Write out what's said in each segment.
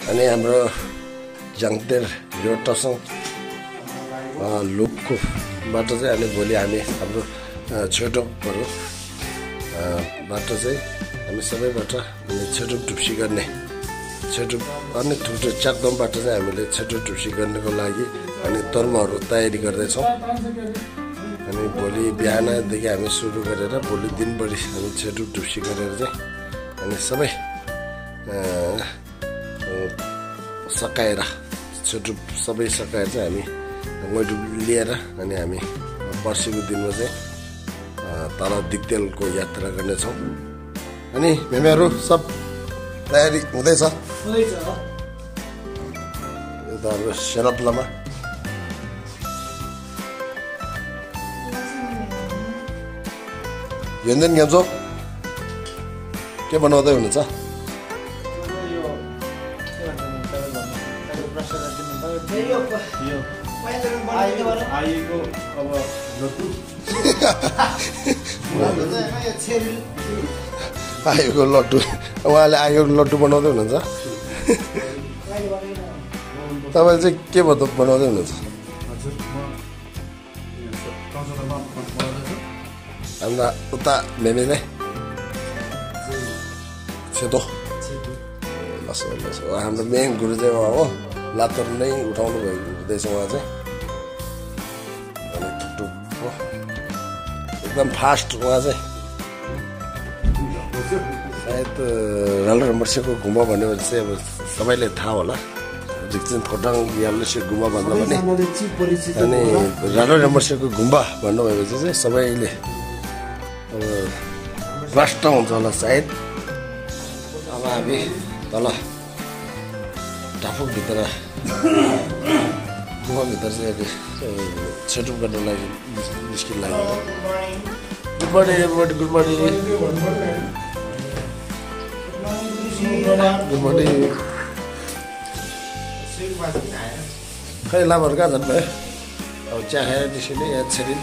अनि हाम्रो जङतेर रोटसङ लुकबाट चाहिँ अनि भोलि हामी हाम्रो छोटोहरू बाट चाहिँ हामी सबैबाट छोटो टुप्सी गर्ने अनि ठुल्ठुलो चाकदमबाट चाहिँ हामीले छोटो टुप्सी गर्नको लागि अनि तर्महरू तयारी गर्दैछौँ। अनि भोलि बिहानदेखि हामी सुरु गरेर भोलि दिनभरि हामी छोटो टुप्सी गरेर चाहिँ अनि सबै सकाएर सबै सकाएर चाहिँ हामी गैडु लिएर अनि हामी पर्सिको दिनमा चाहिँ तल दिक्तेलको यात्रा गर्नेछौँ। अनि मेमेहरू सब तयारी हुँदैछ यो त हाम्रो सेरप्लामा व्यञ्जन ग्याम्सो के बनाउँदै हुनुहुन्छ? आयोको लड्डु उहाँले आयोको लड्डु बनाउँदै हुनुहुन्छ। तपाईँले चाहिँ के बनाउँदै हुनुहुन्छ? हाम्रा उता मेमेले सेतो हाम्रो मेन गुरु चाहिँ उहाँ हो। लातर नै उठाउनु भएको हुँदैछ उहाँ चाहिँ एकदम फास्ट उहाँ चाहिँ सायद रालरमर्सेको गुम्बा भनेपछि चाहिँ अब सबैले थाहा होला जिक्सिन खोटाङ यालसे गुम्बा भन्दा पनि अनि रालरमर्सेको गुम्बा भन्नुभएपछि चाहिँ सबैले अब प्रष्ट हुन्छ होला सायद। अब हामी तल ढाफुकभित्र गुम्बाभित्र चाहिँ अहिले सेटअप गर्नको लागि निस्किन लाग्यो। Good morning everybody, good morning good morning. खै लामहरू कहाँ जानुभयो? अब चिया खाएर निस्किने यहाँ छेरिन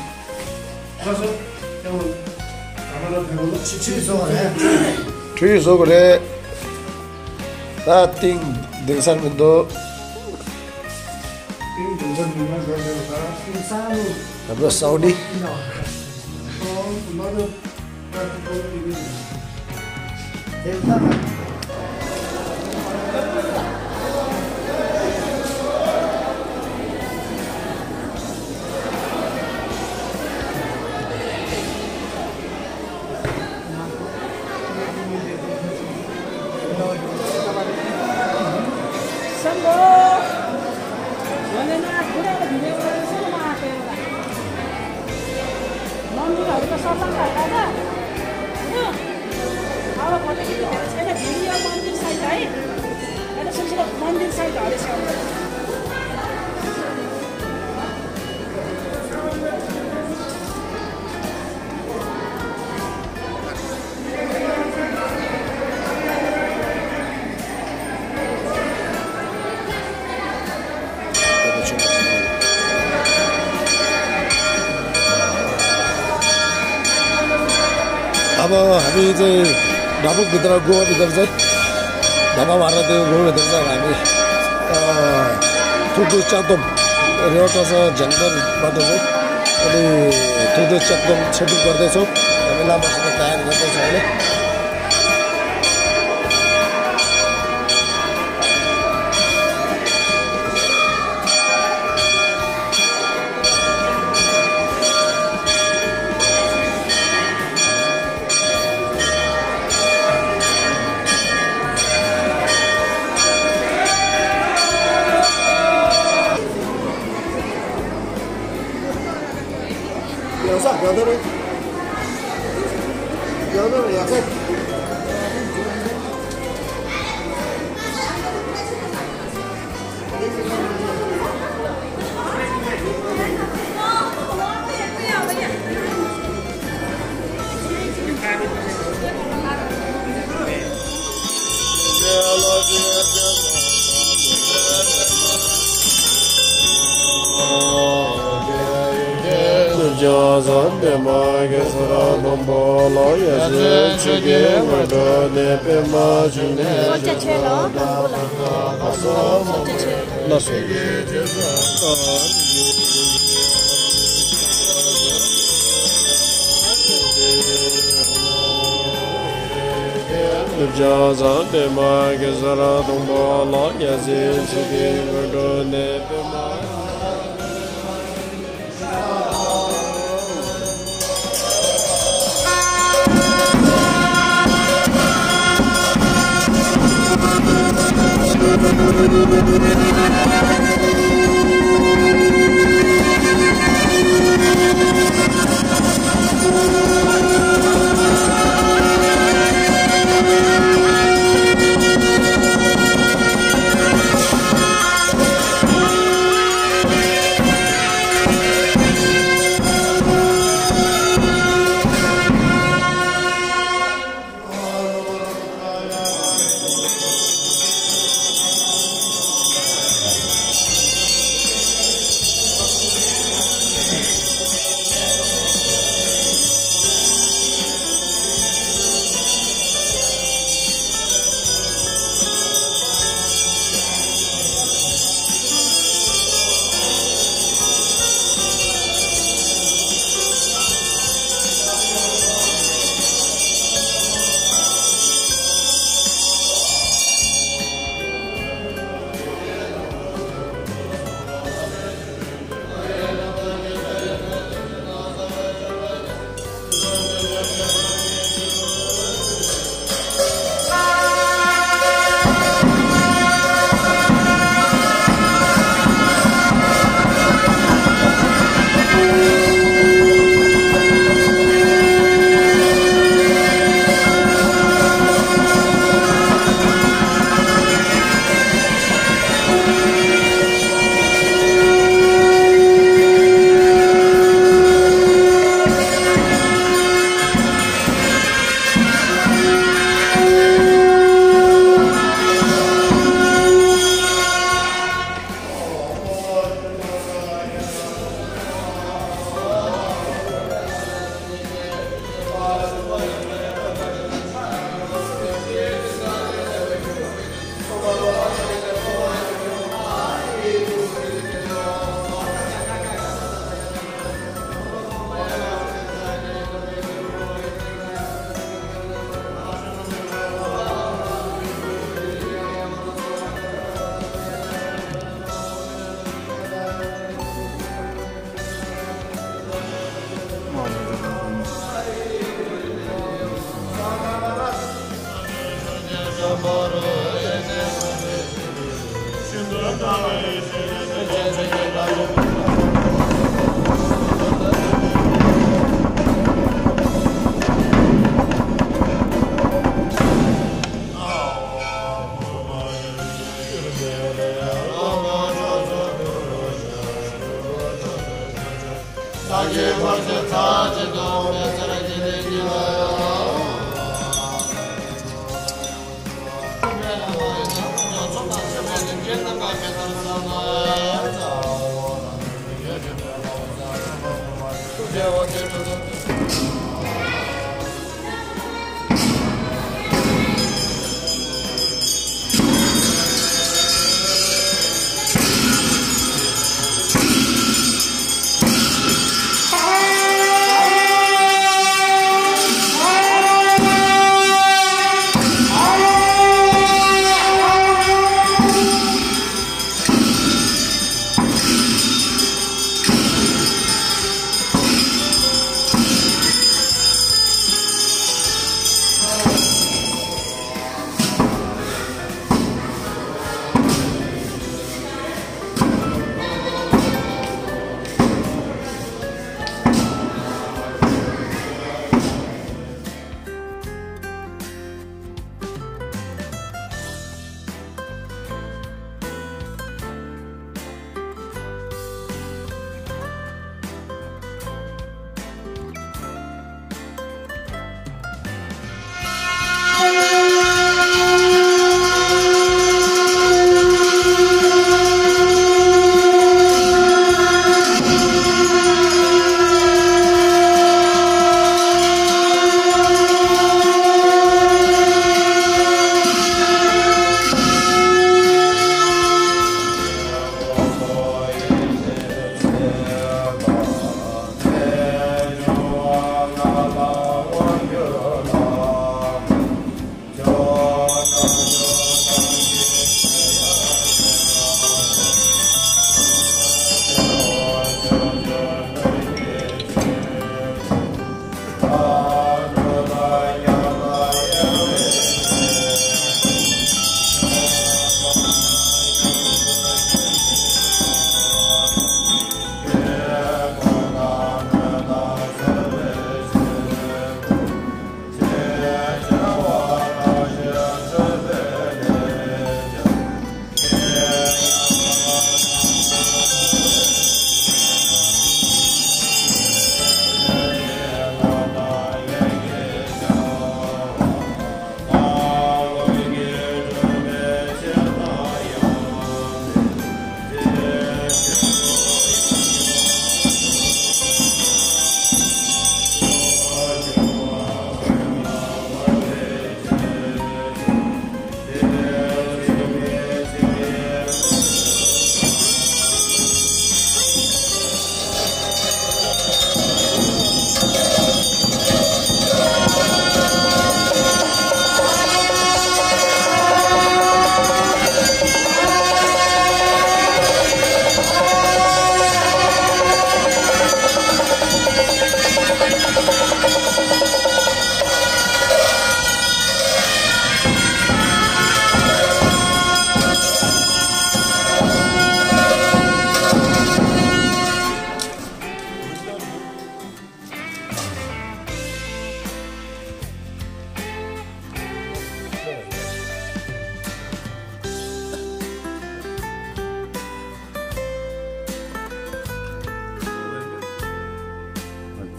ठुलो सो गरे तिङ दिलसान बिन्दो हाम्रो साउडी अब हामी चाहिँ ढापुकभित्र गोवाभित्र चाहिँ ढापा मारेर त्यो गोवाभित्र चाहिँ हामी ठुल्ठुलो चाकदम एउटा छ झ्याङदरबाट चाहिँ अनि ठुल्ठुलो चाकदम सेटअप गर्दैछौँ। हामी लामासँग तयार गर्दैछौँ अहिले।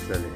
Sally.